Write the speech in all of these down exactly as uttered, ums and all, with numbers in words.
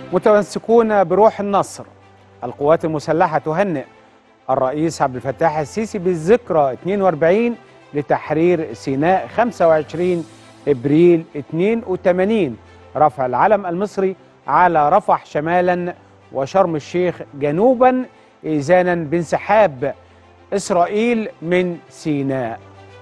متمسكون بروح النصر. القوات المسلحة تهنئ الرئيس عبد الفتاح السيسي بالذكرى اثنين وأربعين لتحرير سيناء خمسة وعشرين إبريل اثنين وثمانين، رفع العلم المصري على رفح شمالا وشرم الشيخ جنوبا، إذانا بانسحاب إسرائيل من سيناء.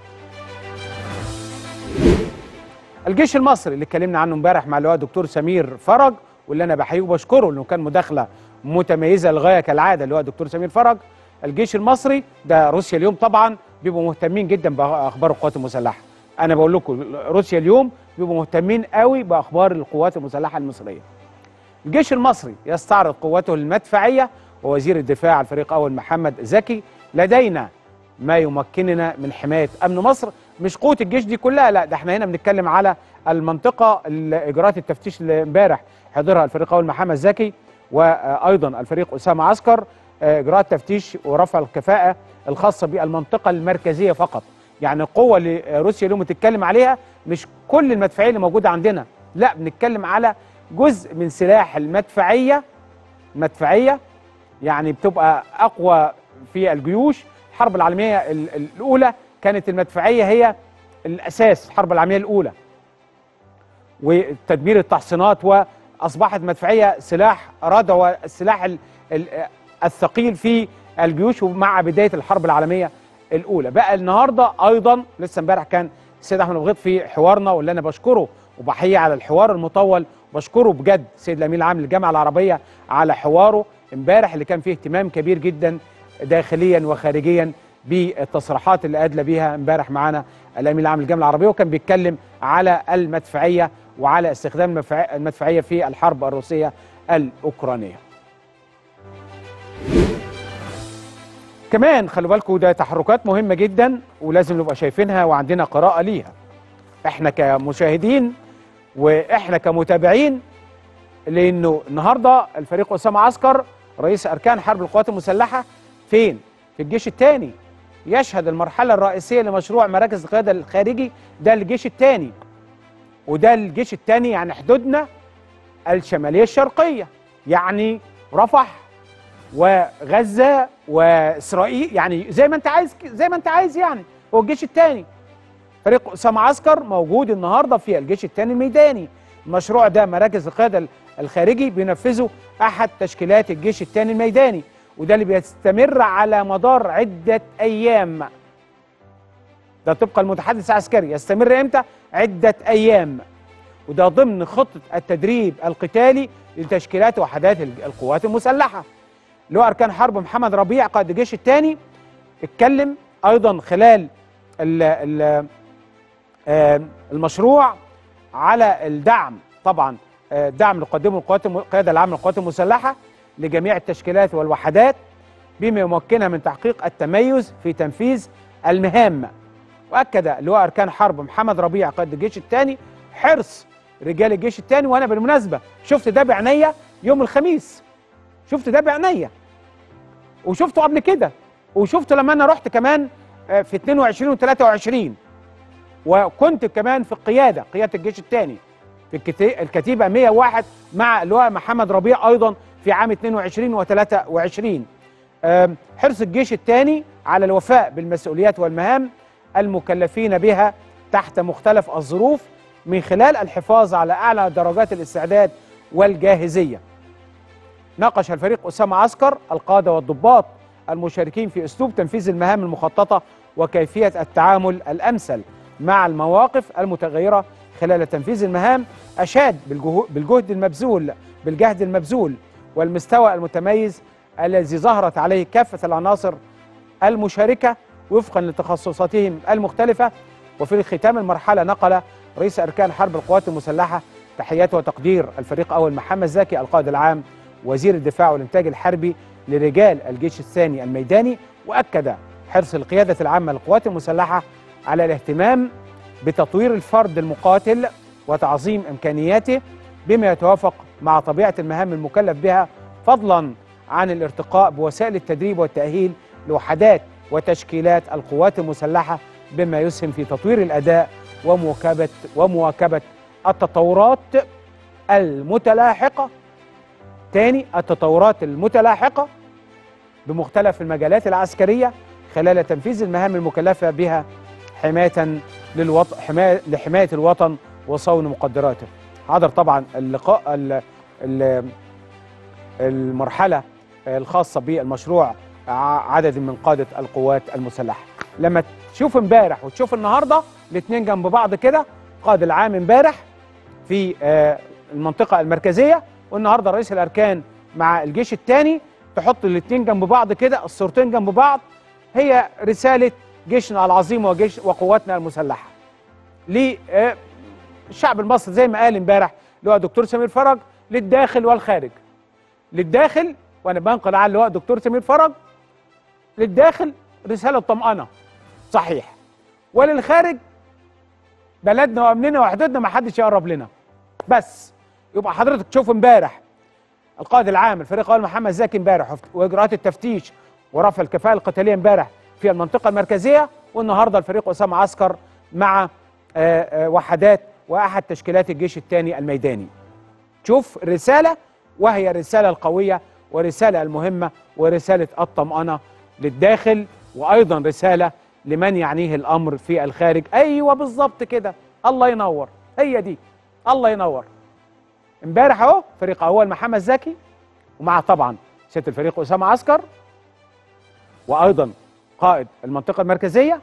الجيش المصري اللي اتكلمنا عنه امبارح مع اللواء الدكتور سمير فرج، واللي انا بحييه وبشكره انه كان مداخله متميزه للغايه كالعاده، اللواء الدكتور سمير فرج. الجيش المصري ده روسيا اليوم طبعا بيبقوا مهتمين جدا باخبار القوات المسلحه. انا بقول لكم روسيا اليوم بيبقوا مهتمين قوي باخبار القوات المسلحه المصريه. الجيش المصري يستعرض قوته المدفعيه، ووزير الدفاع الفريق اول محمد زكي: لدينا ما يمكننا من حمايه امن مصر. مش قوه الجيش دي كلها، لا، ده احنا هنا بنتكلم على المنطقه اللي اجراءات التفتيش اللي امبارح حضرها الفريق اول محمد زكي وايضا الفريق اسامه عسكر، اجراءات تفتيش ورفع الكفاءه الخاصه بالمنطقه المركزيه فقط. يعني القوه اللي روسيا اليوم بتتكلم عليها مش كل المدفعيه اللي موجوده عندنا، لا، بنتكلم على جزء من سلاح المدفعيه. المدفعيه يعني بتبقى اقوى في الجيوش. الحرب العالميه الاولى كانت المدفعيه هي الاساس، الحرب العالميه الاولى وتدمير التحصينات، واصبحت المدفعيه سلاح ردع والسلاح الثقيل في الجيوش مع بدايه الحرب العالميه الاولى. بقى النهارده ايضا لسه امبارح كان السيد احمد أبو غيط في حوارنا، واللي انا بشكره وبحيي على الحوار المطول، بشكره بجد السيد الامين العام للجامعه العربيه على حواره امبارح اللي كان فيه اهتمام كبير جدا داخليا وخارجيا بالتصريحات اللي ادلى بيها امبارح معانا الامين العام للجامعه العربيه، وكان بيتكلم على المدفعيه وعلى استخدام المدفعيه في الحرب الروسيه الاوكرانيه. كمان خلوا بالكم ده تحركات مهمه جدا ولازم نبقى شايفينها وعندنا قراءه ليها، احنا كمشاهدين واحنا كمتابعين، لانه النهارده الفريق اسامه عسكر رئيس اركان حرب القوات المسلحه فين؟ في الجيش الثاني، يشهد المرحله الرئيسيه لمشروع مراكز القياده الخارجي. ده الجيش الثاني، وده الجيش الثاني يعني حدودنا الشماليه الشرقيه، يعني رفح وغزه واسرائيل، يعني زي ما انت عايز، زي ما انت عايز يعني هو الجيش الثاني. فريق اسامه عسكر موجود النهارده في الجيش الثاني الميداني. المشروع ده مراكز القياده الخارجي بينفذه احد تشكيلات الجيش الثاني الميداني، وده اللي بيستمر على مدار عده ايام. ده طبقا المتحدث العسكري، يستمر امتى؟ عده ايام، وده ضمن خطه التدريب القتالي لتشكيلات وحدات القوات المسلحه. اللي هو اركان حرب محمد ربيع قائد الجيش الثاني اتكلم ايضا خلال ال ال المشروع على الدعم، طبعا الدعم اللي قدمه القوات القياده العامه للقوات المسلحه لجميع التشكيلات والوحدات بما يمكنها من تحقيق التميز في تنفيذ المهام. واكد اللواء اركان حرب محمد ربيع قائد الجيش الثاني حرص رجال الجيش الثاني، وانا بالمناسبه شفت ده بعينيا يوم الخميس، شفت ده بعينيا وشفته قبل كده، وشفته لما انا رحت كمان في اثنين وعشرين وثلاثة وعشرين، وكنت كمان في القياده قياده الجيش الثاني في الكتيبه مئة وواحد مع اللواء محمد ربيع ايضا في عام اثنين وعشرين وثلاثة وعشرين. حرص الجيش الثاني على الوفاء بالمسؤوليات والمهام المكلفين بها تحت مختلف الظروف من خلال الحفاظ على اعلى درجات الاستعداد والجاهزيه. ناقش الفريق اسامه عسكر القاده والضباط المشاركين في اسلوب تنفيذ المهام المخططه وكيفيه التعامل الامثل مع المواقف المتغيره خلال تنفيذ المهام. اشاد بالجهد المبذول بالجهد المبذول والمستوى المتميز الذي ظهرت عليه كافه العناصر المشاركه وفقا لتخصصاتهم المختلفه. وفي ختام المرحله نقل رئيس اركان حرب القوات المسلحه تحياته وتقدير الفريق اول محمد زكي القائد العام وزير الدفاع والانتاج الحربي لرجال الجيش الثاني الميداني، واكد حرص القياده العامه للقوات المسلحه على الاهتمام بتطوير الفرد المقاتل وتعظيم امكانياته بما يتوافق مع طبيعه المهام المكلف بها، فضلا عن الارتقاء بوسائل التدريب والتاهيل لوحدات وتشكيلات القوات المسلحه بما يسهم في تطوير الاداء ومواكبه ومواكبه التطورات المتلاحقه تاني التطورات المتلاحقة بمختلف المجالات العسكرية خلال تنفيذ المهام المكلفة بها حماية للوطن، حماية لحماية الوطن وصون مقدراته. حضر طبعا اللقاء المرحلة الخاصة بالمشروع عدد من قادة القوات المسلحة. لما تشوف امبارح وتشوف النهارده الاثنين جنب بعض كده، قائد العام امبارح في المنطقة المركزية والنهارده رئيس الأركان مع الجيش الثاني، تحط الاثنين جنب بعض كده، الصورتين جنب بعض، هي رسالة جيشنا العظيم وجيش وقواتنا المسلحة للشعب المصري زي ما قال امبارح اللواء الدكتور سمير فرج، للداخل والخارج. للداخل وانا بنقل على اللواء الدكتور سمير فرج، للداخل رسالة طمأنة صحيح، وللخارج بلدنا وامننا وحدودنا ما حدش يقرب لنا. بس يبقى حضرتك تشوف امبارح القائد العام الفريق اول محمد زكي امبارح واجراءات التفتيش ورفع الكفاءة القتالية امبارح في المنطقة المركزية، والنهارده الفريق أسامة عسكر مع آآ آآ وحدات واحد تشكيلات الجيش الثاني الميداني. تشوف الرسالة، وهي الرسالة القوية ورسالة المهمة ورسالة الطمأنة للداخل، وأيضا رسالة لمن يعنيه الأمر في الخارج. أيوة بالظبط كده، الله ينور، هي دي، الله ينور. امبارح اهو فريق أول محمد زكي ومع طبعا سيادة الفريق أسامة عسكر وأيضا قائد المنطقة المركزية،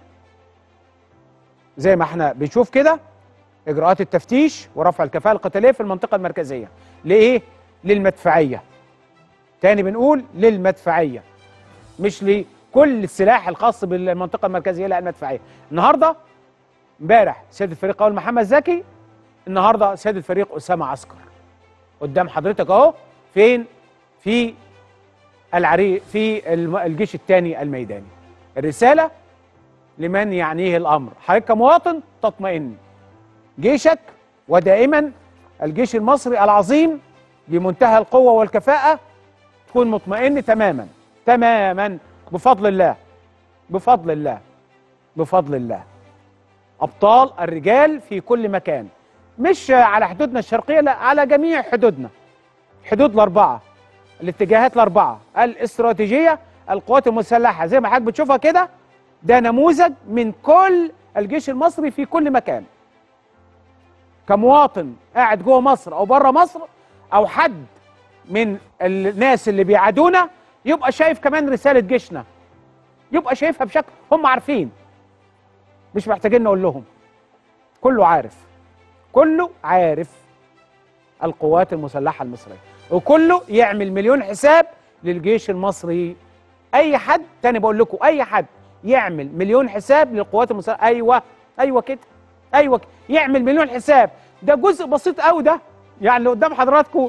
زي ما احنا بنشوف كده إجراءات التفتيش ورفع الكفاءة القتالية في المنطقة المركزية. لإيه؟ للمدفعية. تاني بنقول للمدفعية، مش لكل السلاح الخاص بالمنطقة المركزية، لا المدفعية. النهارده امبارح سيادة الفريق أول محمد زكي، النهارده سيادة الفريق أسامة عسكر. قدام حضرتك أهو فين؟ في العري في الجيش الثاني الميداني. الرسالة لمن يعنيه الأمر، حضرتك كمواطن تطمئن، جيشك ودائما الجيش المصري العظيم بمنتهى القوة والكفاءة، تكون مطمئن تماما تماما بفضل الله بفضل الله بفضل الله. أبطال الرجال في كل مكان، مش على حدودنا الشرقية، لا على جميع حدودنا، حدود الأربعة، الاتجاهات الأربعة الاستراتيجية. القوات المسلحة زي ما حضرتك بتشوفها كده، ده نموذج من كل الجيش المصري في كل مكان. كمواطن قاعد جوه مصر أو بره مصر أو حد من الناس اللي بيعادونا، يبقى شايف كمان رسالة جيشنا، يبقى شايفها بشكل هم عارفين، مش محتاجين نقول لهم، كله عارف، كله عارف القوات المسلحة المصرية، وكله يعمل مليون حساب للجيش المصري. أي حد تاني بقول لكم، أي حد يعمل مليون حساب للقوات المسلحة. أيوه أيوه كده، أيوه كده. يعمل مليون حساب، ده جزء بسيط قوي، ده يعني اللي قدام حضراتكم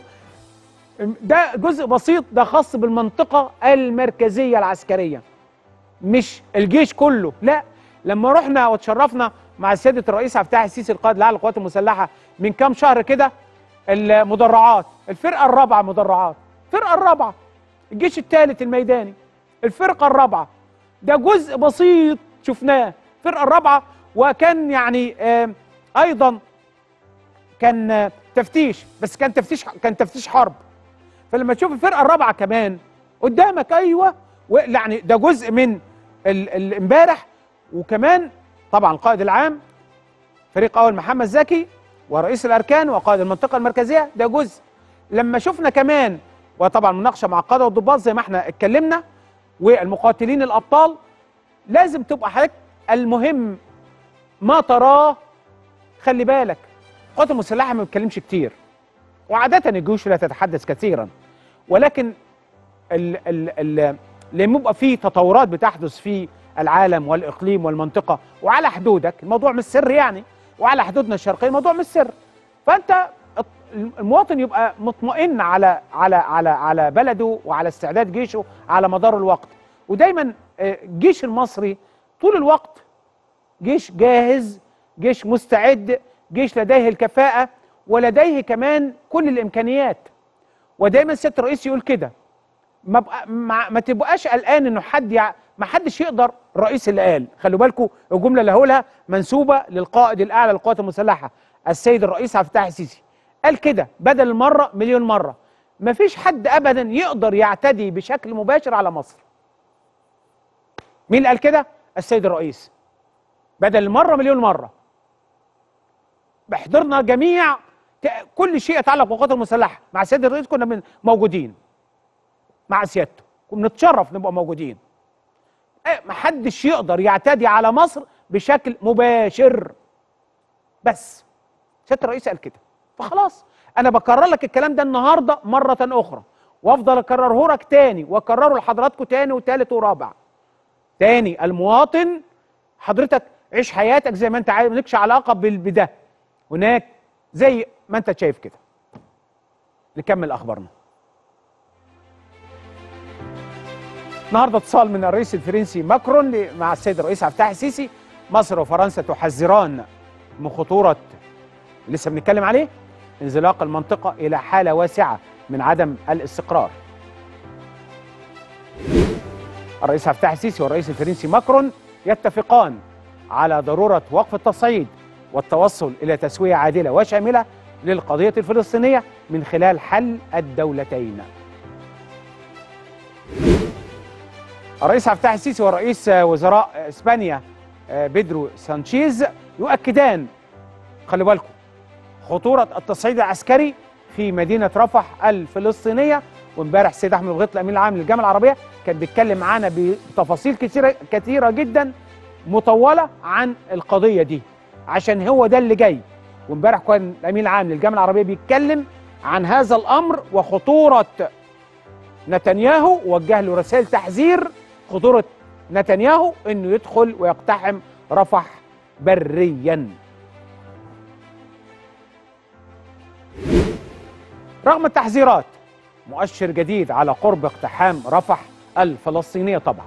ده جزء بسيط، ده خاص بالمنطقة المركزية العسكرية، مش الجيش كله، لا. لما رحنا وتشرفنا مع سيادة الرئيس عبد الفتاح السيسي القائد الأعلى للقوات المسلحة من كام شهر كده، المدرعات، الفرقة الرابعة مدرعات، الفرقة الرابعة، الجيش الثالث الميداني، الفرقة الرابعة، ده جزء بسيط شفناه، الفرقة الرابعة. وكان يعني آه أيضا كان آه تفتيش، بس كان تفتيش كان تفتيش حرب. فلما تشوف الفرقة الرابعة كمان قدامك، أيوه، يعني ده جزء من امبارح. وكمان طبعا القائد العام فريق أول محمد زكي ورئيس الأركان وقائد المنطقة المركزية، ده جزء. لما شفنا كمان وطبعا مناقشة مع القادة والضباط زي ما احنا اتكلمنا والمقاتلين الأبطال، لازم تبقى حضرتك المهم ما تراه. خلي بالك القوات المسلحة ما بتتكلمش كتير، وعادة الجيوش لا تتحدث كثيرا، ولكن ال ال ال لما يبقى في تطورات بتحدث في العالم والإقليم والمنطقة وعلى حدودك، الموضوع مش سر يعني، وعلى حدودنا الشرقية الموضوع مش سر، فأنت المواطن يبقى مطمئن على على على على بلده وعلى استعداد جيشه على مدار الوقت. ودايما الجيش المصري طول الوقت جيش جاهز، جيش مستعد، جيش لديه الكفاءة ولديه كمان كل الإمكانيات. ودايما سيادة الرئيس يقول كده، ما, بقى ما, ما تبقاش قلقان انه حد يع... ما حدش يقدر. الرئيس اللي قال، خلوا بالكم الجمله اللي هقولها منسوبه للقائد الاعلى للقوات المسلحه السيد الرئيس عبد الفتاح السيسي، قال كده بدل المره مليون مره، مفيش حد ابدا يقدر يعتدي بشكل مباشر على مصر. مين اللي قال كده؟ السيد الرئيس. بدل المره مليون مره. بحضرنا جميع كل شيء يتعلق بالقوات المسلحه، مع السيد الرئيس كنا موجودين مع سيادته، ونتشرف نبقى موجودين. محدش يقدر يعتدي على مصر بشكل مباشر. بس سيادة الرئيس قال كده، فخلاص انا بكرر لك الكلام ده النهارده مره اخرى، وافضل اكرره لك تاني واكرره لحضراتكم تاني وتالت ورابع. تاني، المواطن حضرتك عيش حياتك زي ما انت عايز، مالكش علاقه بده هناك زي ما انت شايف كده. نكمل اخبارنا. النهارده اتصال من الرئيس الفرنسي ماكرون مع السيد الرئيس عبد الفتاح السيسي. مصر وفرنسا تحذران من خطوره لسه بنتكلم عليه، انزلاق المنطقه الى حاله واسعه من عدم الاستقرار. الرئيس عبد الفتاح السيسي والرئيس الفرنسي ماكرون يتفقان على ضروره وقف التصعيد والتوصل الى تسويه عادله وشامله للقضيه الفلسطينيه من خلال حل الدولتين. الرئيس عبد الفتاح السيسي ورئيس وزراء اسبانيا بيدرو سانشيز يؤكدان، خلي بالكم، خطوره التصعيد العسكري في مدينه رفح الفلسطينيه. وامبارح السيد احمد الغيط الامين العام للجامعه العربيه كان بيتكلم معانا بتفاصيل كثيره كثيره جدا مطوله عن القضيه دي، عشان هو ده اللي جاي. وامبارح كان الامين العام للجامعه العربيه بيتكلم عن هذا الامر وخطوره نتنياهو، وجه له رسائل تحذير خطوره نتنياهو انه يدخل ويقتحم رفح بريا. رغم التحذيرات، مؤشر جديد على قرب اقتحام رفح الفلسطينيه طبعا.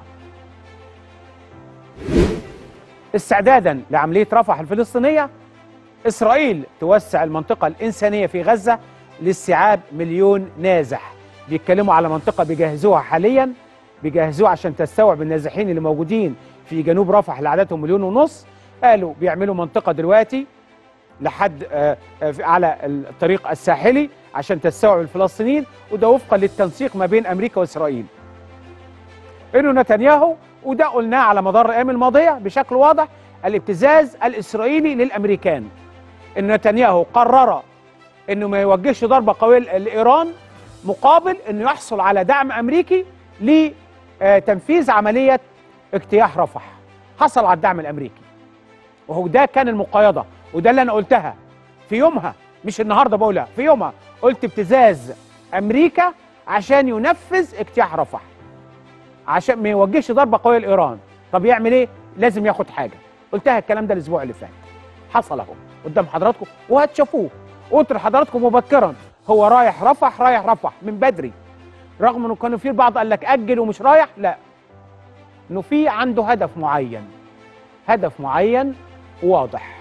استعدادا لعمليه رفح الفلسطينيه، اسرائيل توسع المنطقه الانسانيه في غزه لاستيعاب مليون نازح. بيتكلموا على منطقه بيجهزوها حاليا، بيجهزوها عشان تستوعب النازحين اللي موجودين في جنوب رفح اللي عددهم مليون ونص. قالوا بيعملوا منطقه دلوقتي لحد آه آه على الطريق الساحلي عشان تستوعب الفلسطينيين، وده وفقا للتنسيق ما بين امريكا واسرائيل. انه نتنياهو، وده قلناه على مدار الايام الماضيه بشكل واضح، الابتزاز الاسرائيلي للامريكان. ان نتنياهو قرر انه ما يوجهش ضربه قويه لايران مقابل انه يحصل على دعم امريكي لتنفيذ عمليه اجتياح رفح. حصل على الدعم الامريكي، وهو ده كان المقايضه، وده اللي انا قلتها في يومها، مش النهارده بقولها، في يومها قلت ابتزاز امريكا عشان ينفذ اجتياح رفح، عشان ما يوجهش ضربه قويه لايران. طب يعمل ايه؟ لازم ياخد حاجه. قلتها الكلام ده الاسبوع اللي فات، حصل اهو قدام حضراتكم وهتشوفوه. قلت لحضراتكم مبكرا هو رايح رفح، رايح رفح من بدري، رغم انه كانوا في البعض قال لك اجل ومش رايح. لا، انه في عنده هدف معين، هدف معين واضح.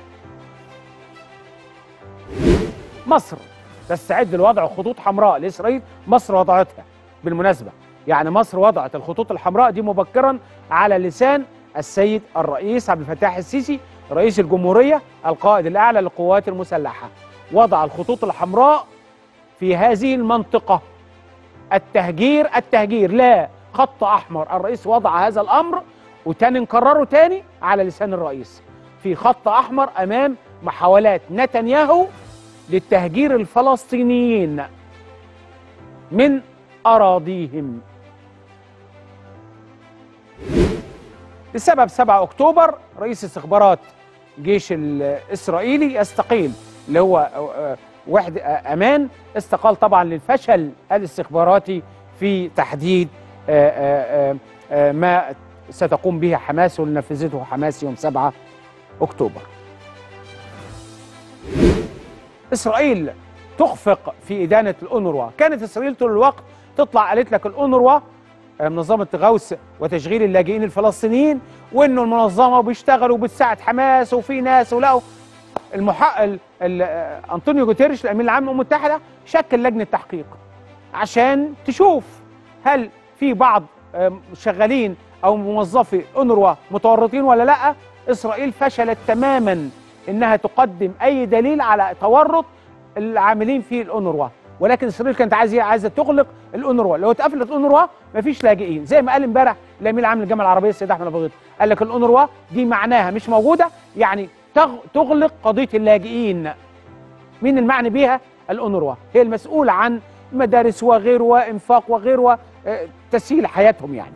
مصر تستعد لوضع خطوط حمراء لاسرائيل. مصر وضعتها بالمناسبه، يعني مصر وضعت الخطوط الحمراء دي مبكرا على لسان السيد الرئيس عبد الفتاح السيسي رئيس الجمهوريه القائد الاعلى للقوات المسلحه. وضع الخطوط الحمراء في هذه المنطقه. التهجير التهجير لا خط احمر. الرئيس وضع هذا الامر وتاني نكرره تاني على لسان الرئيس، في خط احمر امام محاولات نتنياهو للتهجير الفلسطينيين من اراضيهم. بسبب سبعة أكتوبر رئيس استخبارات الجيش الاسرائيلي يستقيل، اللي هو وحده امان، استقال طبعا للفشل الاستخباراتي في تحديد ما ستقوم به حماس واللي نفذته حماس يوم سبعة أكتوبر. إسرائيل تخفق في إدانة الأونروا. كانت إسرائيل طول الوقت تطلع قالت لك الأونروا منظمة غوث وتشغيل اللاجئين الفلسطينيين، وإنه المنظمة بيشتغلوا وبتساعد حماس وفي ناس، ولقوا المحقق أنطونيو جوتيريش الأمين العام للأمم المتحدة شكل لجنة تحقيق عشان تشوف هل في بعض شغالين أو موظفي أونروا متورطين ولا لأ. إسرائيل فشلت تماما إنها تقدم أي دليل على تورط العاملين في الأونروا، ولكن اسرائيل كانت عايزه عايزه تغلق الاونروا. لو اتقفلت الاونروا مفيش لاجئين، زي ما قال امبارح الامين العام للجامعه العربيه السيد احمد ابو غيط، قال لك الاونروا دي معناها مش موجوده، يعني تغلق قضيه اللاجئين. مين المعني بيها؟ الأونروا هي المسؤولة عن مدارس وغيره وإنفاق وغيره وتسهيل حياتهم. يعني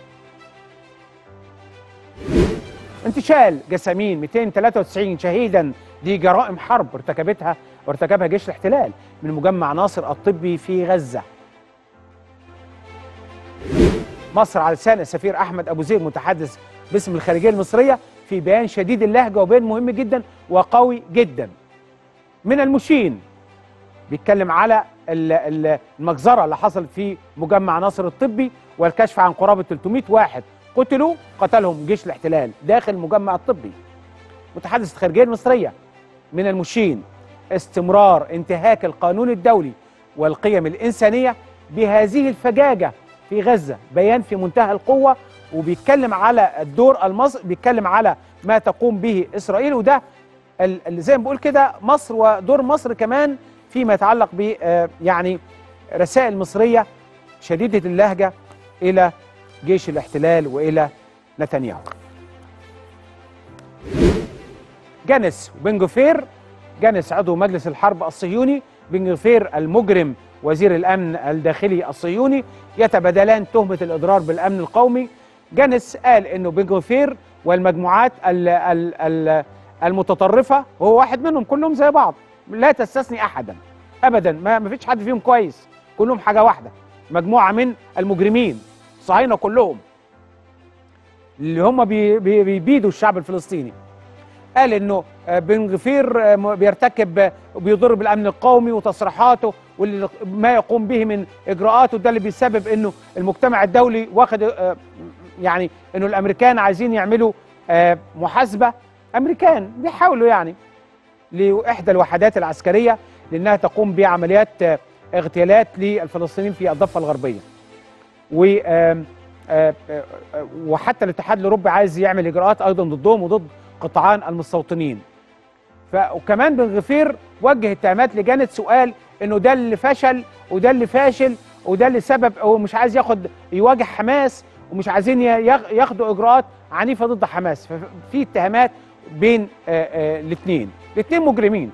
انتشال جسامين مئتين وثلاثة وتسعين شهيدا دي جرائم حرب ارتكبتها وارتكبها جيش الاحتلال من مجمع ناصر الطبي في غزة. مصر على لسان السفير أحمد أبو زيد متحدث باسم الخارجية المصرية في بيان شديد اللهجة وبيان مهم جدا وقوي جدا. من المشين بيتكلم على المجزرة اللي حصلت في مجمع ناصر الطبي والكشف عن قرابة ثلاثمئة واحد قتلوا قتلهم جيش الاحتلال داخل المجمع الطبي. متحدث الخارجية المصرية من المشين استمرار انتهاك القانون الدولي والقيم الإنسانية بهذه الفجاجة في غزة، بيان في منتهى القوة، وبيتكلم على الدور المصري، بيتكلم على ما تقوم به إسرائيل، وده اللي زي ما بقول كده مصر ودور مصر كمان فيما يتعلق ب يعني رسائل مصرية شديدة اللهجة إلى جيش الاحتلال وإلى نتنياهو. جانس وبن غفير، جانس عضو مجلس الحرب الصهيوني، بن غفير المجرم وزير الأمن الداخلي الصهيوني، يتبادلان تهمة الإضرار بالأمن القومي. جانس قال إنه بن غفير والمجموعات ال ال ال المتطرفة وهو واحد منهم كلهم زي بعض، لا تستثني أحدا أبدا، ما فيش حد فيهم كويس، كلهم حاجة واحدة، مجموعة من المجرمين الصهاينة كلهم اللي هم بي بي بيبيدوا الشعب الفلسطيني. قال إنه بن غفير بيرتكب وبيضر بالأمن القومي وتصريحاته واللي ما يقوم به من إجراءات، وده اللي بيسبب إنه المجتمع الدولي واخد يعني إنه الأمريكان عايزين يعملوا محاسبة، أمريكان بيحاولوا يعني لإحدى الوحدات العسكرية لأنها تقوم بعمليات اغتيالات للفلسطينيين في الضفة الغربية. وحتى الاتحاد الأوروبي عايز يعمل إجراءات أيضا ضدهم وضد قطعان المستوطنين. وكمان بن غفير وجه اتهامات لجانس وقال إنه ده اللي فشل وده اللي فاشل وده اللي سبب، هو مش عايز ياخد يواجه حماس ومش عايزين ياخدوا إجراءات عنيفة ضد حماس. ففي اتهامات بين الاثنين، الاثنين مجرمين.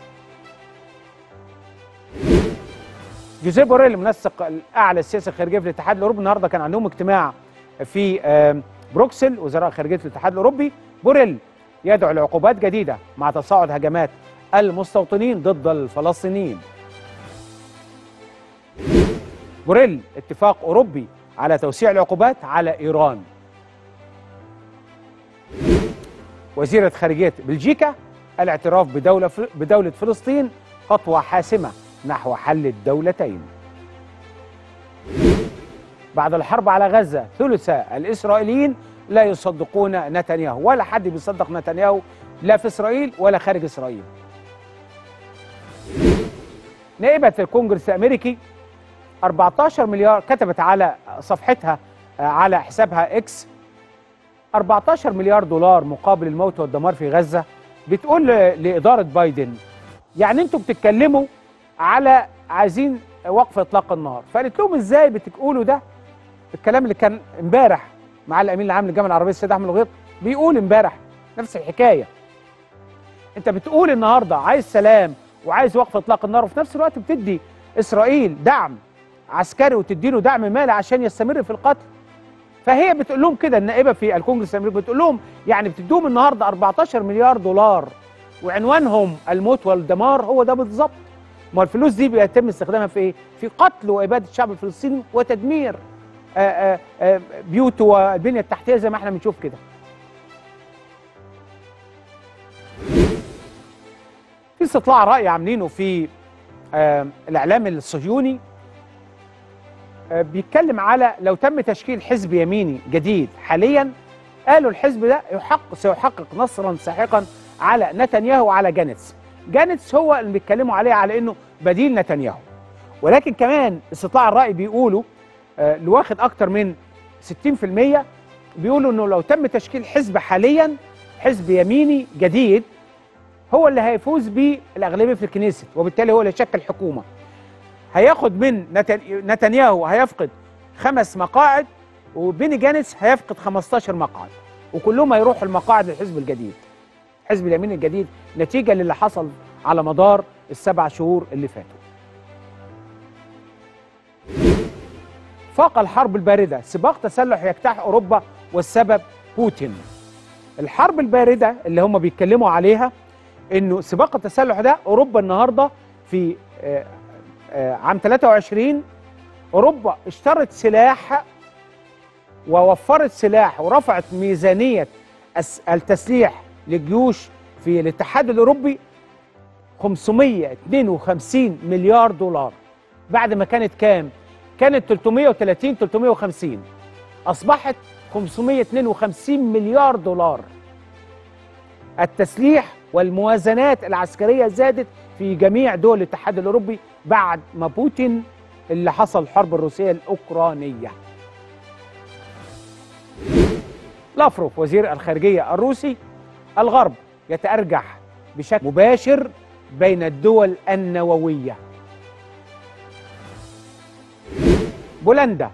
جوزيف بوريل المنسق الاعلى السياسي الخارجيه في الاتحاد الاوروبي، النهارده كان عندهم اجتماع في بروكسل وزراء خارجيه الاتحاد الاوروبي. بوريل يدعو لعقوبات جديده مع تصاعد هجمات المستوطنين ضد الفلسطينيين. بوريل اتفاق اوروبي على توسيع العقوبات على ايران. وزيرة خارجية بلجيكا الاعتراف بدولة بدولة فلسطين خطوة حاسمة نحو حل الدولتين. بعد الحرب على غزة ثلث الإسرائيليين لا يصدقون نتنياهو، ولا حد بيصدق نتنياهو لا في إسرائيل ولا خارج إسرائيل. نائبة الكونجرس الأمريكي أربعتاشر مليار كتبت على صفحتها على حسابها إكس أربعتاشر مليار دولار مقابل الموت والدمار في غزة. بتقول لإدارة بايدن يعني انتوا بتتكلموا على عايزين وقف اطلاق النار، فقالت لهم ازاي بتقولوا ده؟ الكلام اللي كان امبارح مع الامين العام للجامعه العربيه السيد احمد الغيط بيقول امبارح نفس الحكايه. انت بتقول النهارده عايز سلام وعايز وقف اطلاق النار، وفي نفس الوقت بتدي اسرائيل دعم عسكري وتدي له دعم مالي عشان يستمر في القتل. فهي بتقول لهم كده، النائبه في الكونجرس الامريكي بتقول لهم يعني بتدوهم النهارده أربعتاشر مليار دولار وعنوانهم الموت والدمار. هو ده بالظبط. ما الفلوس دي بيتم استخدامها في ايه؟ في قتل واباده الشعب الفلسطيني وتدمير آآ آآ بيوته والبنيه التحتيه زي ما احنا بنشوف كده. في استطلاع راي عاملينه في الاعلام الصهيوني بيتكلم على لو تم تشكيل حزب يميني جديد حاليا، قالوا الحزب ده يحقق سيحقق نصرا ساحقا على نتنياهو وعلى جانتس. جانتس هو اللي بيتكلموا عليه على انه بديل نتنياهو، ولكن كمان استطلاع الراي بيقولوا آه اللي واخد اكتر من ستين في المية بيقولوا انه لو تم تشكيل حزب حاليا، حزب يميني جديد، هو اللي هيفوز بالاغلبيه في الكنيست وبالتالي هو اللي يشكل حكومه. هياخد من نتنياهو هيفقد خمس مقاعد، وبيني جانتس هيفقد خمستاشر مقعد، وكلهم هيروحوا المقاعد للحزب الجديد، حزب اليمين الجديد، نتيجة للي حصل على مدار السبع شهور اللي فاتوا. فاق الحرب الباردة، سباق تسلح يجتاح أوروبا والسبب بوتين. الحرب الباردة اللي هم بيتكلموا عليها إنه سباق التسلح ده، أوروبا النهاردة في آه آه عام ثلاثة وعشرين أوروبا اشترت سلاح ووفرت سلاح ورفعت ميزانية التسليح للجيوش في الاتحاد الأوروبي خمسمائة واثنين وخمسين مليار دولار، بعد ما كانت كام؟ كانت ثلاثمائة وثلاثين ثلاثمائة وخمسين، أصبحت خمسمائة واثنين وخمسين مليار دولار. التسليح والموازنات العسكرية زادت في جميع دول الاتحاد الأوروبي بعد ما بوتين اللي حصل الحرب الروسية الأوكرانية. لافروف وزير الخارجية الروسي: الغرب يتأرجح بشكل مباشر بين الدول النووية. بولندا: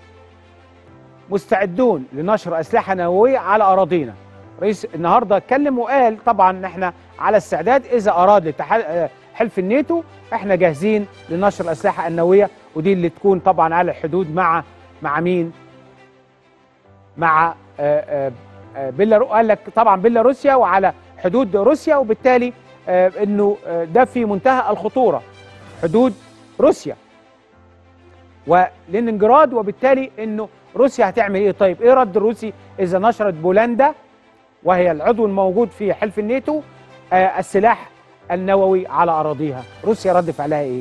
مستعدون لنشر أسلحة نووية على أراضينا. رئيس النهارده اتكلم وقال طبعا احنا على استعداد اذا اراد الاتحاد حلف الناتو احنا جاهزين لنشر الأسلحة النووية، ودي اللي تكون طبعا على الحدود مع مع مين؟ مع بيلاروسيا. قال لك طبعا بيلاروسيا وعلى حدود روسيا، وبالتالي انه ده في منتهى الخطورة، حدود روسيا ولينينجراد، وبالتالي انه روسيا هتعمل ايه؟ طيب ايه رد الروسي اذا نشرت بولندا وهي العضو الموجود في حلف الناتو آه السلاح النووي على اراضيها؟ روسيا رد فعلها ايه؟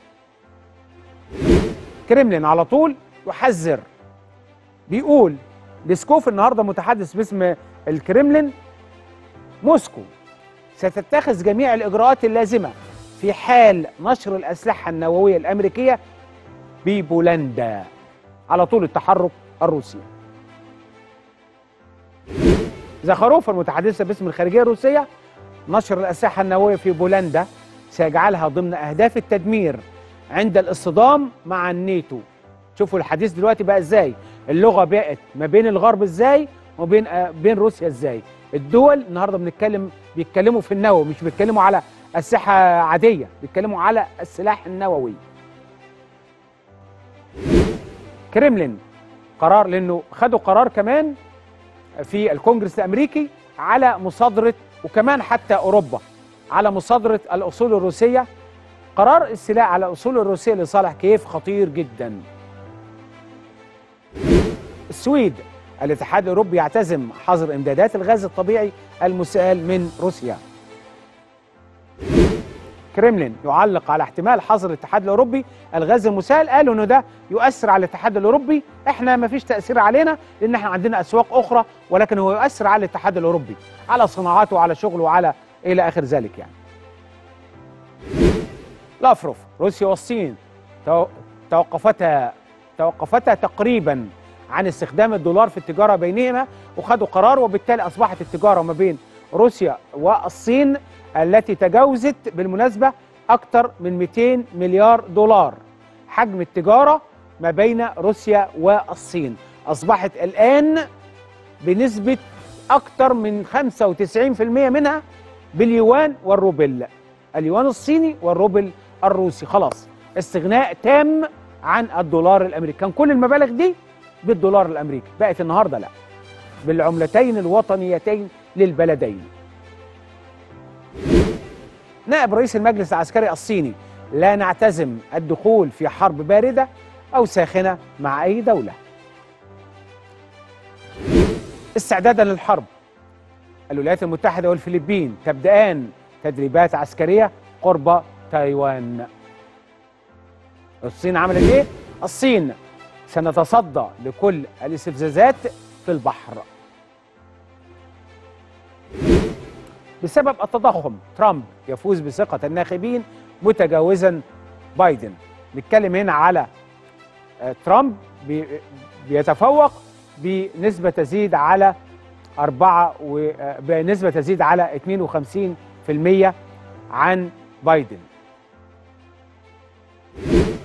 كريملين على طول يحذر، بيقول بيسكوف النهارده متحدث باسم الكريملين: موسكو ستتخذ جميع الاجراءات اللازمه في حال نشر الاسلحه النوويه الامريكيه ببولندا. على طول التحرك الروسي. زخاروف المتحدثة باسم الخارجية الروسية: نشر الأسلحة النووية في بولندا سيجعلها ضمن أهداف التدمير عند الاصطدام مع الناتو. شوفوا الحديث دلوقتي بقى ازاي، اللغة بقت ما بين الغرب ازاي وبين آه بين روسيا ازاي. الدول النهارده بنتكلم بيتكلموا في النووي، مش بيتكلموا على أسلحة عادية، بيتكلموا على السلاح النووي. كريملين قرار، لانه خدوا قرار كمان في الكونجرس الامريكي على مصادره، وكمان حتى اوروبا على مصادره الاصول الروسيه. قرار السلاح على الاصول الروسيه لصالح كييف خطير جدا. السويد: الاتحاد الاوروبي يعتزم حظر امدادات الغاز الطبيعي المسال من روسيا. كريملين يعلق على احتمال حظر الاتحاد الاوروبي الغاز المسال، قالوا انه ده يؤثر على الاتحاد الاوروبي، احنا ما فيش تاثير علينا لان احنا عندنا اسواق اخرى، ولكن هو يؤثر على الاتحاد الاوروبي، على صناعاته وعلى شغله وعلى الى اخر ذلك يعني. لافروف: روسيا والصين توقفتا توقفتا تقريبا عن استخدام الدولار في التجاره بينهما، وخدوا قرار، وبالتالي اصبحت التجاره ما بين روسيا والصين التي تجاوزت بالمناسبة أكثر من مئتين مليار دولار. حجم التجارة ما بين روسيا والصين أصبحت الآن بنسبة أكثر من خمسة وتسعين بالمئة منها باليوان والروبل، اليوان الصيني والروبل الروسي. خلاص استغناء تام عن الدولار الأمريكي. كان كل المبالغ دي بالدولار الأمريكي، بقت النهاردة لا، بالعملتين الوطنيتين للبلدين. نائب رئيس المجلس العسكري الصيني: لا نعتزم الدخول في حرب باردة أو ساخنة مع أي دولة. استعدادا للحرب، الولايات المتحدة والفلبين تبدأان تدريبات عسكرية قرب تايوان. الصين عملت ايه؟ الصين سنتصدى لكل الاستفزازات في البحر. بسبب التضخم، ترامب يفوز بثقة الناخبين متجاوزا بايدن. نتكلم هنا على ترامب بيتفوق بنسبة تزيد على أربعة وبنسبة تزيد على اثنين وخمسين بالمئة عن بايدن.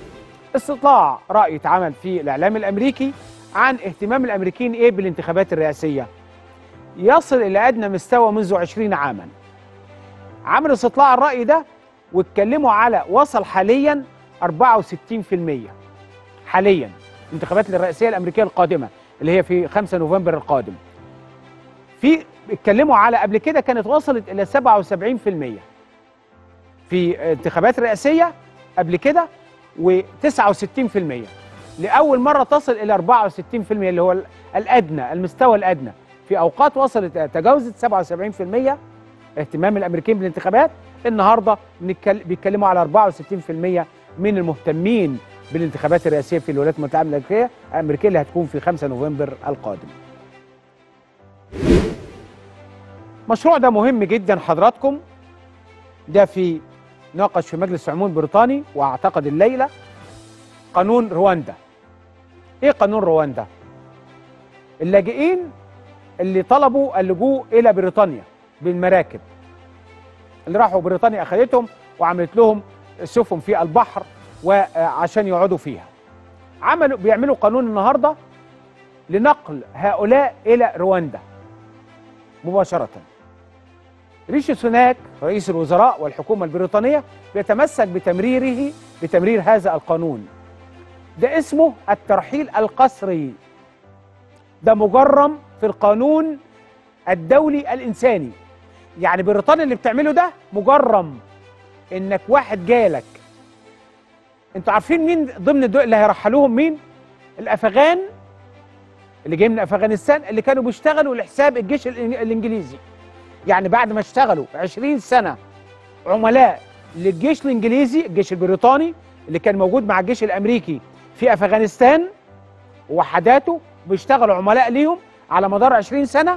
استطلاع رأي اتعمل في الإعلام الأمريكي عن اهتمام الأمريكيين إيه بالانتخابات الرئاسية، يصل إلى أدنى مستوى منذ عشرين عاما. عملوا استطلاع الرأي ده واتكلموا على وصل حاليا أربعة وستين بالمئة حاليا الانتخابات الرئاسية الأمريكية القادمة اللي هي في خمسة نوفمبر القادم. في اتكلموا على قبل كده كانت وصلت إلى سبعة وسبعين بالمئة في انتخابات رئاسية قبل كده، وتسعة وستين بالمئة لأول مرة تصل إلى أربعة وستين بالمئة اللي هو الأدنى، المستوى الأدنى. في أوقات وصلت تجاوزت سبعة وسبعين بالمئة اهتمام الأمريكيين بالانتخابات، النهاردة بيتكلموا على أربعة وستين بالمئة من المهتمين بالانتخابات الرئاسية في الولايات المتحدة الأمريكية الأمريكية اللي هتكون في خمسة نوفمبر القادم. المشروع ده مهم جدا حضراتكم، ده في ناقش في مجلس العموم البريطاني واعتقد الليله قانون رواندا. ايه قانون رواندا؟ اللاجئين اللي طلبوا اللجوء الى بريطانيا بالمراكب، اللي راحوا بريطانيا اخذتهم وعملت لهم سفن في البحر وعشان يقعدوا فيها، عملوا بيعملوا قانون النهارده لنقل هؤلاء الى رواندا مباشره. ريشي سوناك رئيس الوزراء والحكومة البريطانية بيتمسك بتمريره بتمرير هذا القانون. ده اسمه الترحيل القسري، ده مجرم في القانون الدولي الإنساني. يعني بريطانيا اللي بتعمله ده مجرم، إنك واحد جالك. انتوا عارفين مين ضمن الدول اللي هيرحلوهم؟ مين؟ الأفغان اللي جاي من أفغانستان، اللي كانوا بيشتغلوا لحساب الجيش الإنجليزي. يعني بعد ما اشتغلوا عشرين سنة عملاء للجيش الإنجليزي، الجيش البريطاني اللي كان موجود مع الجيش الأمريكي في أفغانستان ووحداته، بيشتغلوا عملاء ليهم على مدار عشرين سنة،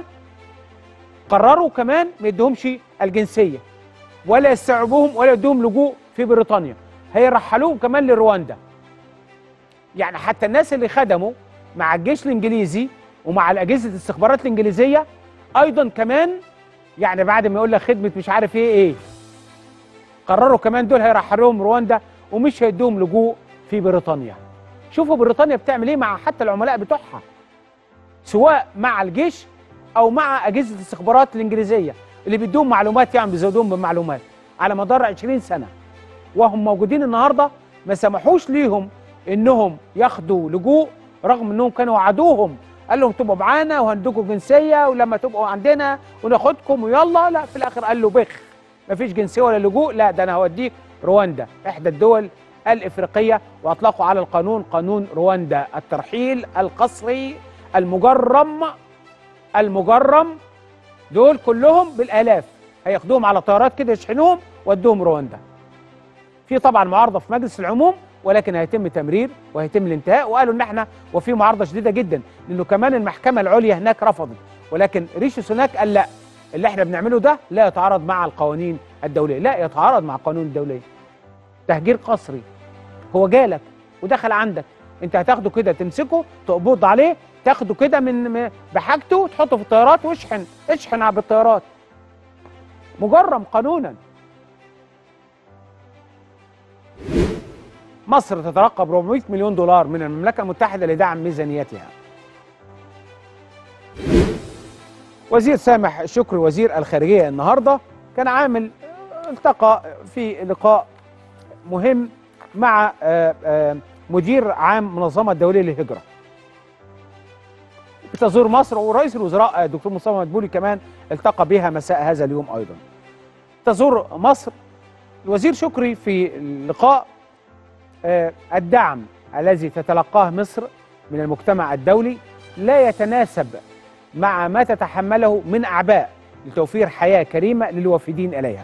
قرروا كمان ما يدهمش الجنسية ولا يستوعبوهم ولا يدوهم لجوء في بريطانيا، هيرحلوهم كمان لرواندا. يعني حتى الناس اللي خدموا مع الجيش الإنجليزي ومع الأجهزة الاستخبارات الإنجليزية أيضا كمان، يعني بعد ما يقول لك خدمه مش عارف ايه ايه، قرروا كمان دول هيرحلوهم رواندا ومش هيدوهم لجوء في بريطانيا. شوفوا بريطانيا بتعمل ايه مع حتى العملاء بتوعها، سواء مع الجيش او مع اجهزه الاستخبارات الانجليزيه اللي بيدوهم معلومات، يعني بيزودوهم بمعلومات على مدار عشرين سنه، وهم موجودين النهارده ما سمحوش ليهم انهم ياخدوا لجوء، رغم انهم كانوا وعدوهم، قال لهم تبقوا معانا وهندوكوا جنسيه ولما تبقوا عندنا وناخدكم ويلا. لا، في الاخر قال له بخ، مفيش جنسيه ولا لجوء، لا ده انا هوديك رواندا، احدى الدول الافريقيه، واطلقوا على القانون قانون رواندا، الترحيل القسري المجرم. المجرم دول كلهم بالالاف هياخدوهم على طيارات كده يشحنوهم وادوهم رواندا. في طبعا معارضه في مجلس العموم، ولكن هيتم تمرير وهيتم الانتهاء، وقالوا ان احنا وفي معارضه شديده جدا لانه كمان المحكمه العليا هناك رفضت، ولكن ريشي سوناك قال لا، اللي احنا بنعمله ده لا يتعارض مع القوانين الدوليه، لا يتعارض مع القانون الدوليه. تهجير قسري، هو جالك ودخل عندك، انت هتاخده كده تمسكه تقبض عليه، تاخده كده من بحاجته تحطه في الطيارات واشحن اشحن بالطيارات، مجرم قانونا. مصر تترقب أربعمائة مليون دولار من المملكة المتحدة لدعم ميزانيتها. وزير سامح شكري وزير الخارجية النهارده كان عامل التقى في لقاء مهم مع مدير عام منظمة الدولية للهجرة بتزور مصر، ورئيس الوزراء الدكتور مصطفى مدبولي كمان التقى بها مساء هذا اليوم أيضا. تزور مصر الوزير شكري في اللقاء الدعم الذي تتلقاه مصر من المجتمع الدولي لا يتناسب مع ما تتحمله من أعباء لتوفير حياة كريمة للوافدين إليها.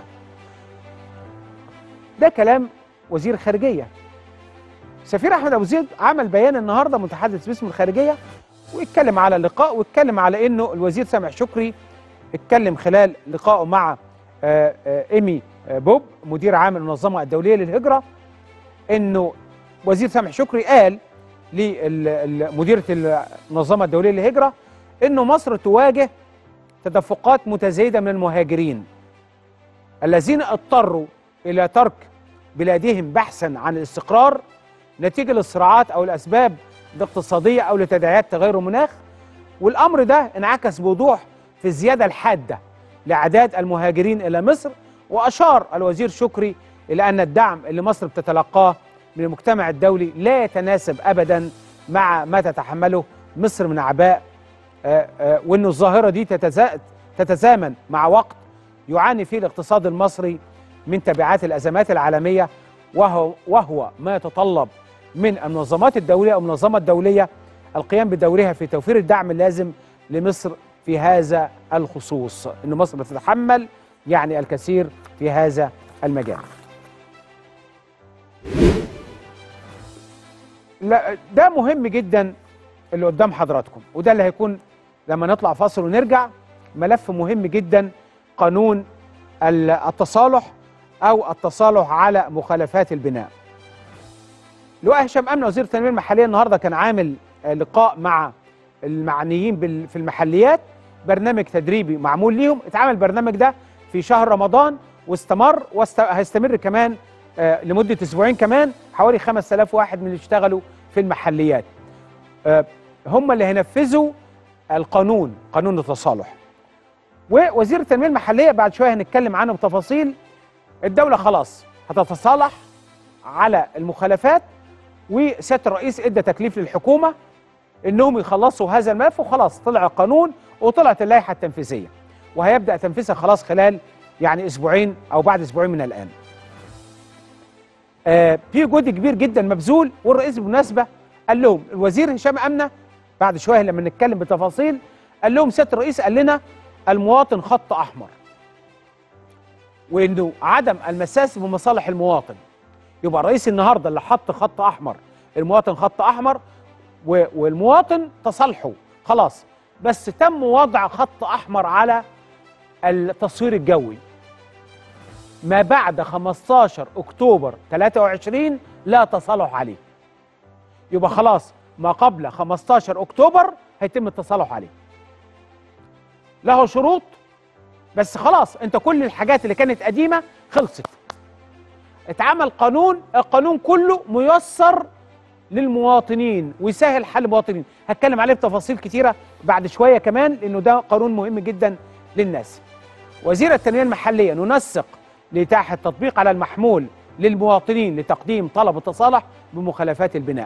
ده كلام وزير الخارجية. سفير أحمد أبو زيد عمل بيان النهاردة متحدث باسم الخارجية، واتكلم على اللقاء، واتكلم على إنه الوزير سامح شكري اتكلم خلال لقائه مع إيمي بوب مدير عام المنظمة الدولية للهجرة، إنه وزير سامح شكري قال لمديرة المنظمة الدولية للهجرة إنه مصر تواجه تدفقات متزايدة من المهاجرين الذين اضطروا إلى ترك بلادهم بحثا عن الاستقرار نتيجة للصراعات أو الأسباب الاقتصادية أو لتداعيات تغير المناخ. والأمر ده انعكس بوضوح في الزيادة الحادة لأعداد المهاجرين إلى مصر. وأشار الوزير شكري إلى أن الدعم اللي مصر بتتلقاه من المجتمع الدولي لا يتناسب أبدا مع ما تتحمله مصر من أعباء، وأن الظاهرة دي تتزامن مع وقت يعاني فيه الاقتصاد المصري من تبعات الأزمات العالمية، وهو, وهو ما يتطلب من المنظمات الدولية أو المنظمة الدولية القيام بدورها في توفير الدعم اللازم لمصر في هذا الخصوص. أن مصر بتتحمل يعني الكثير في هذا المجال. لا ده مهم جدا اللي قدام حضراتكم، وده اللي هيكون لما نطلع فاصل ونرجع. ملف مهم جدا، قانون التصالح أو التصالح على مخالفات البناء. لواء هشام أمنة وزير التنمية المحلية النهارده كان عامل لقاء مع المعنيين في المحليات، برنامج تدريبي معمول ليهم. اتعمل البرنامج ده في شهر رمضان واستمر وهيستمر كمان آه لمدة أسبوعين كمان. حوالي خمسة آلاف واحد من اللي اشتغلوا في المحليات آه هم اللي هينفذوا القانون، قانون التصالح. ووزير التنمية المحلية بعد شوية هنتكلم عنه بتفاصيل. الدولة خلاص هتتصالح على المخالفات، وسيادة الرئيس ادى تكليف للحكومة انهم يخلصوا هذا الملف، وخلاص طلع القانون وطلعت اللائحة التنفيذية، وهيبدأ تنفيذها خلاص خلال يعني اسبوعين او بعد اسبوعين من الان. آه في جهد كبير جدا مبذول، والرئيس بالمناسبة قال لهم، الوزير هشام أمنة بعد شوية لما نتكلم بتفاصيل قال لهم سيادة الرئيس قال لنا المواطن خط أحمر، وإنه عدم المساس بمصالح المواطن. يبقى الرئيس النهارده اللي حط خط أحمر، المواطن خط أحمر، والمواطن تصالحه خلاص، بس تم وضع خط أحمر على التصوير الجوي. ما بعد خمستاشر أكتوبر ثلاثة وعشرين لا تصالح عليه. يبقى خلاص ما قبل خمستاشر أكتوبر هيتم التصالح عليه. له شروط بس خلاص، انت كل الحاجات اللي كانت قديمة خلصت. اتعمل قانون، القانون كله ميسر للمواطنين ويسهل حل المواطنين. هتكلم عليه بتفاصيل كتيرة بعد شوية كمان، لأنه ده قانون مهم جدا للناس. وزير التنمية المحلية ننسق لإتاحة التطبيق على المحمول للمواطنين لتقديم طلب التصالح بمخالفات البناء.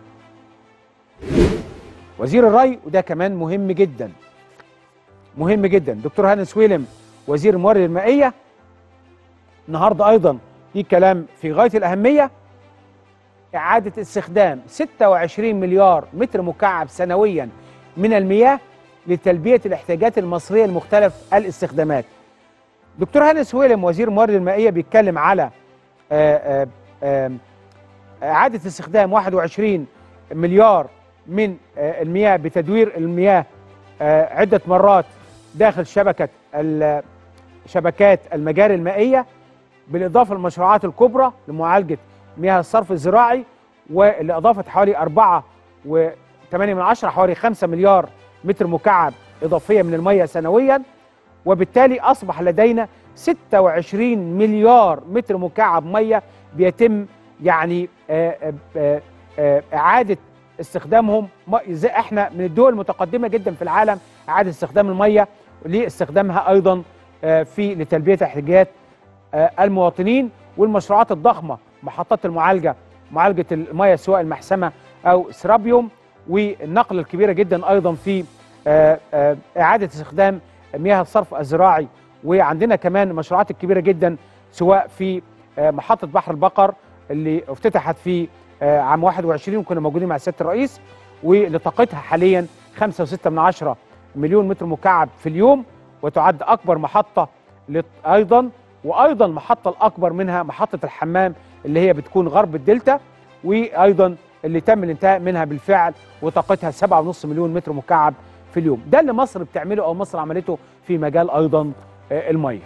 وزير الري، وده كمان مهم جدا مهم جدا، دكتور هاني سويلم وزير الموارد المائية النهارده أيضا في كلام في غاية الأهمية. إعادة استخدام ستة وعشرين مليار متر مكعب سنويا من المياه لتلبية الاحتياجات المصرية لمختلف الاستخدامات. دكتور هاني سويلم وزير الموارد المائية بيتكلم على آآ آآ إعادة استخدام واحد وعشرين مليار من المياه بتدوير المياه عدة مرات داخل شبكة شبكات المجاري المائية، بالإضافة للمشروعات الكبرى لمعالجة مياه الصرف الزراعي، واللي أضافت حوالي أربعة وثمانية من عشرة حوالي خمسة مليار متر مكعب إضافية من المياه سنويا. وبالتالي أصبح لدينا ستة وعشرين مليار متر مكعب مياه بيتم يعني آآ آآ آآ إعادة استخدامهم. زي احنا من الدول المتقدمة جدا في العالم إعادة استخدام المياه لاستخدامها أيضا في لتلبية احتياجات المواطنين. والمشروعات الضخمة، محطات المعالجة، معالجة المياه سواء المحسمة أو سرابيوم، والنقل الكبيرة جدا أيضا في إعادة استخدام مياه الصرف الزراعي. وعندنا كمان المشروعات الكبيرة جدا سواء في محطة بحر البقر اللي افتتحت في عام واحد وعشرين وكنا موجودين مع سيادة الرئيس، واللي طاقتها حاليا خمسة وستة من عشرة مليون متر مكعب في اليوم، وتعد أكبر محطة أيضا. وأيضا المحطة الأكبر منها محطة الحمام اللي هي بتكون غرب الدلتا، وأيضا اللي تم الانتهاء منها بالفعل وطاقتها سبعة ونص مليون متر مكعب في اليوم. ده اللي مصر بتعمله أو مصر عملته في مجال أيضا المياه.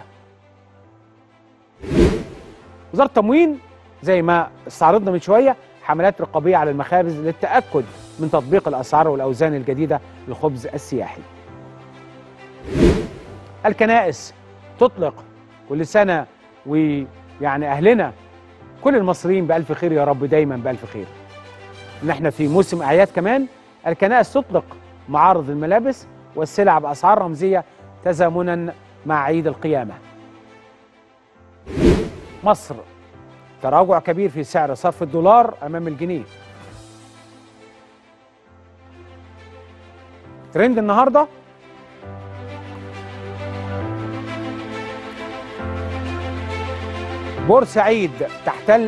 وزارة التموين زي ما استعرضنا من شوية حملات رقابية على المخابز للتأكد من تطبيق الأسعار والأوزان الجديدة للخبز السياحي. الكنائس تطلق كل سنة، ويعني أهلنا كل المصريين بألف خير يا رب، دايما بألف خير. ان احنا في موسم اعياد كمان. الكنائس تطلق معارض الملابس والسلع باسعار رمزيه تزامنا مع عيد القيامه. مصر تراجع كبير في سعر صرف الدولار امام الجنيه. ترند النهارده بورسعيد تحتل